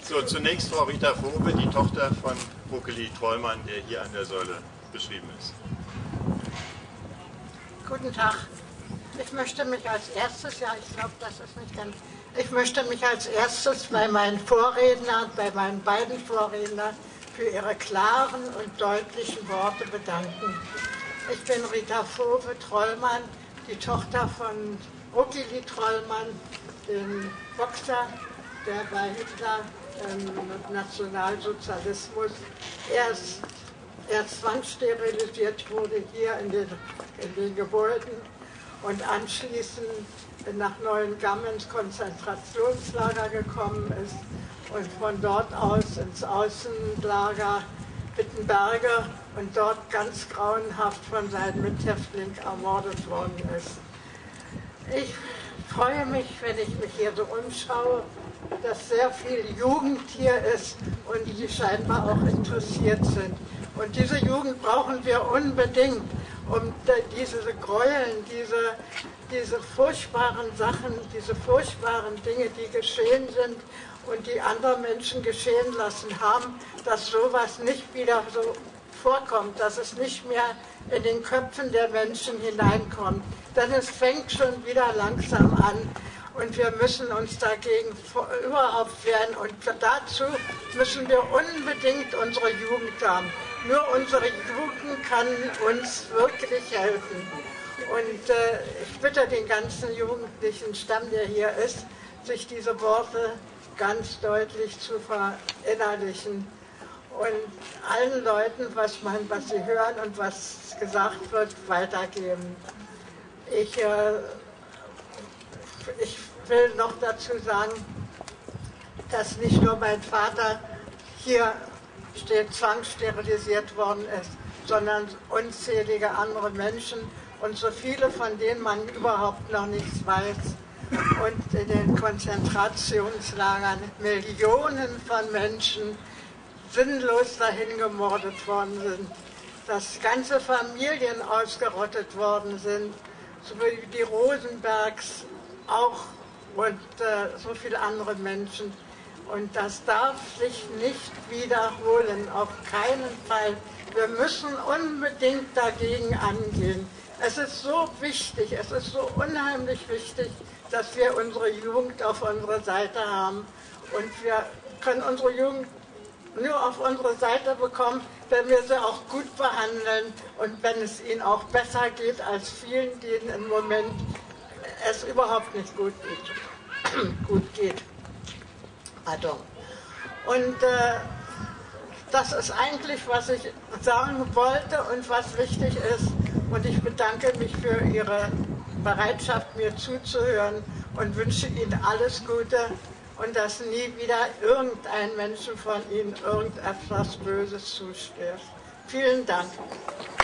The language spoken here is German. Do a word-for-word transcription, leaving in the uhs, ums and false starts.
So, zunächst Frau Rita Fobe, die Tochter von Ruckeli Trollmann, der hier an der Säule beschrieben ist. Guten Tag. Ich möchte mich als erstes, ja, ich glaube, das ist nicht ganz, ich möchte mich als erstes bei meinen Vorrednern, bei meinen beiden Vorrednern für ihre klaren und deutlichen Worte bedanken. Ich bin Rita Fobe Trollmann, die Tochter von Ruckeli Trollmann, dem Boxer, der bei Hitler im Nationalsozialismus erst, erst zwangssterilisiert wurde hier in den, in den Gebäuden und anschließend nach Neuengamme ins Konzentrationslager gekommen ist und von dort aus ins Außenlager Wittenberge und dort ganz grauenhaft von seinen Mithäftlingen ermordet worden ist. Ich freue mich, wenn ich mich hier so umschaue, dass sehr viel Jugend hier ist und die scheinbar auch interessiert sind. Und diese Jugend brauchen wir unbedingt, um diese Gräueln, diese, diese furchtbaren Sachen, diese furchtbaren Dinge, die geschehen sind und die andere Menschen geschehen lassen haben, dass sowas nicht wieder so vorkommt, dass es nicht mehr in den Köpfen der Menschen hineinkommt. Denn es fängt schon wieder langsam an und wir müssen uns dagegen überhaupt wehren und dazu müssen wir unbedingt unsere Jugend haben. Nur unsere Jugend kann uns wirklich helfen. Und äh, ich bitte den ganzen jugendlichen Stamm, der hier ist, sich diese Worte ganz deutlich zu verinnerlichen und allen Leuten, was, man, was sie hören und was gesagt wird, weitergeben. Ich, äh, ich will noch dazu sagen, dass nicht nur mein Vater hier steht, zwangssterilisiert worden ist, sondern unzählige andere Menschen und so viele, von denen man überhaupt noch nichts weiß. Und in den Konzentrationslagern Millionen von Menschen sinnlos dahin gemordet worden sind, dass ganze Familien ausgerottet worden sind, so wie die Rosenbergs auch und äh, so viele andere Menschen. Und das darf sich nicht wiederholen, auf keinen Fall. Wir müssen unbedingt dagegen angehen. Es ist so wichtig, es ist so unheimlich wichtig, dass wir unsere Jugend auf unserer Seite haben. Und wir können unsere Jugend nur auf unsere Seite bekommen, wenn wir sie auch gut behandeln und wenn es ihnen auch besser geht als vielen, denen im Moment es überhaupt nicht gut geht. gut geht. Pardon. Und äh, das ist eigentlich, was ich sagen wollte und was wichtig ist. Und ich bedanke mich für Ihre Bereitschaft, mir zuzuhören und wünsche Ihnen alles Gute und dass nie wieder irgendein Menschen von Ihnen irgendetwas Böses zustößt. Vielen Dank.